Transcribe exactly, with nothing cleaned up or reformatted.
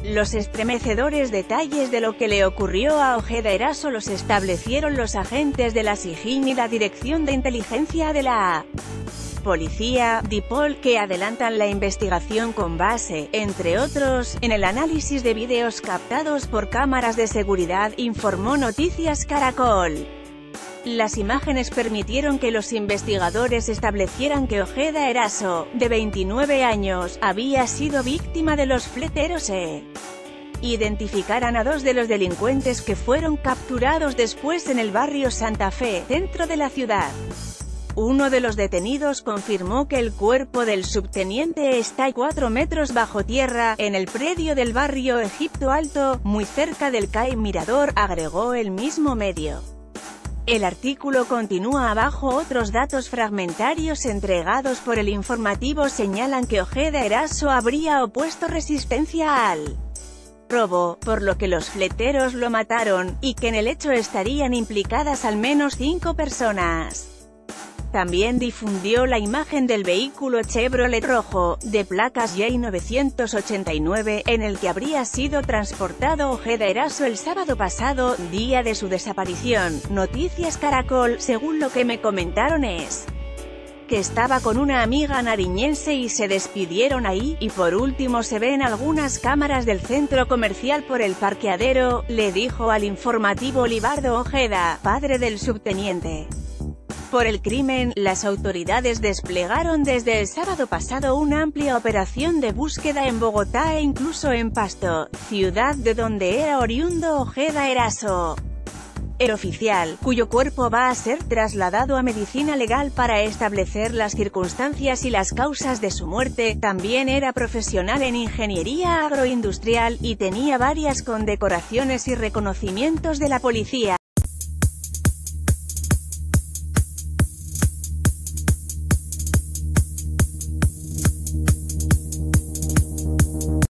Los estremecedores detalles de lo que le ocurrió a Ojeda Eraso los establecieron los agentes de la S I G I N y la Dirección de Inteligencia de la Policía, DIPOL, que adelantan la investigación con base, entre otros, en el análisis de vídeos captados por cámaras de seguridad, informó Noticias Caracol. Las imágenes permitieron que los investigadores establecieran que Ojeda Eraso, de veintinueve años, había sido víctima de los fleteros e identificaran a dos de los delincuentes que fueron capturados después en el barrio Santa Fe, centro de la ciudad. Uno de los detenidos confirmó que el cuerpo del subteniente está a cuatro metros bajo tierra, en el predio del barrio Egipto Alto, muy cerca del C A I Mirador, agregó el mismo medio. El artículo continúa abajo. Otros datos fragmentarios entregados por el informativo señalan que Ojeda Eraso habría opuesto resistencia al robo, por lo que los fleteros lo mataron, y que en el hecho estarían implicadas al menos cinco personas. También difundió la imagen del vehículo Chevrolet rojo, de placas J novecientos ochenta y nueve, en el que habría sido transportado Ojeda Eraso el sábado pasado, día de su desaparición. Noticias Caracol, según lo que me comentaron es que estaba con una amiga nariñense y se despidieron ahí, y por último se ven algunas cámaras del centro comercial por el parqueadero, le dijo al informativo Libardo Ojeda, padre del subteniente. Por el crimen, las autoridades desplegaron desde el sábado pasado una amplia operación de búsqueda en Bogotá e incluso en Pasto, ciudad de donde era oriundo Ojeda Eraso. El oficial, cuyo cuerpo va a ser trasladado a medicina legal para establecer las circunstancias y las causas de su muerte, también era profesional en ingeniería agroindustrial, y tenía varias condecoraciones y reconocimientos de la policía.